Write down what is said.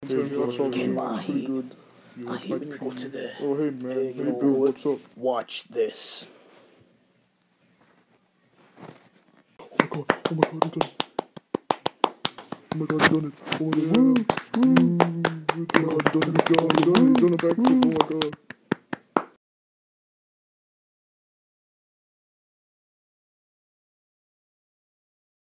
Again, I hate when you go to the, oh, hey, man. you know, Bill, what's up? watch this. Oh my god, he done it. Oh my god, he done it. Oh my god, woo, woo. Oh my god, he done it. He done a backflip. Oh my god.